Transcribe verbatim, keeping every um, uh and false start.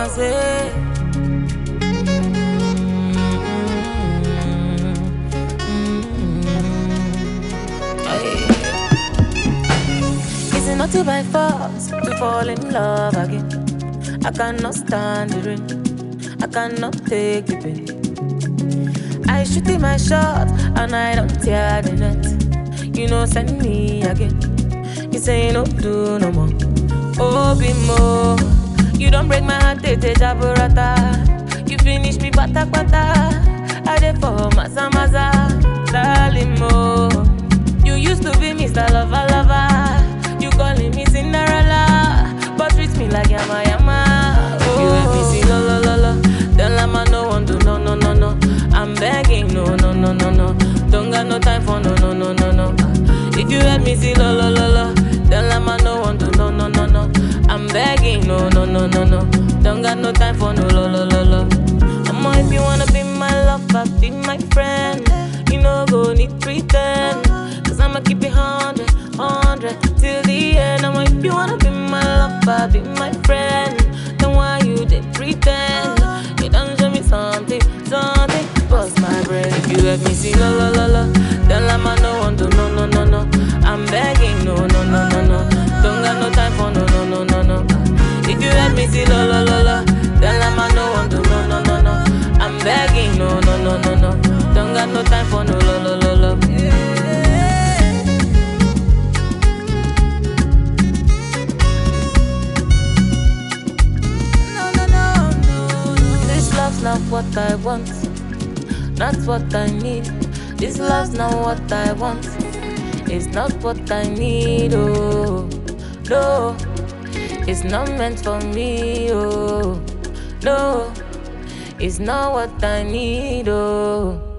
I say. It's not to by force to fall in love again. I cannot stand the rain, I cannot take the pain. I shoot in my shot and I don't tear the net. You know, send me again. You say you no do no more. Oh, be more. You don't break my heart, tete jaburata. You finish me bata bata. I dey for maza maza, darling mo. You used to be Mister Lover Lover. You calling me Cinderella, but treat me like yama yama. Oh. You let me see lo lo lo lo. Then let me no one do no no no no. I'm begging no no no no no. Don't got no time for no no no no no. If you let me see lo lo lo lo, then let me no one do no no no no. I'm begging no no no no no. Don't got no time for no lo lo lo lo. I'ma if you wanna be my lover, be my friend. You know go need pretend, cause I'ma keep it hundred, hundred till the end. I'ma if you wanna be my lover, be my friend. Then why you did pretend? You done show me something, something. Bust my brain if you let me see la la la la. Then let me no one do no no no no. I'm begging no no no no no. Don't got no time for no no no no no. If you let me see la la la la, then let me no one do no no no no. I'm begging no no no no no. Don't got no time for no la la la la. This love's not what I want, not what I need. This love's not what I want, it's not what I need. Oh, no, it's not meant for me. Oh, no, it's not what I need. Oh.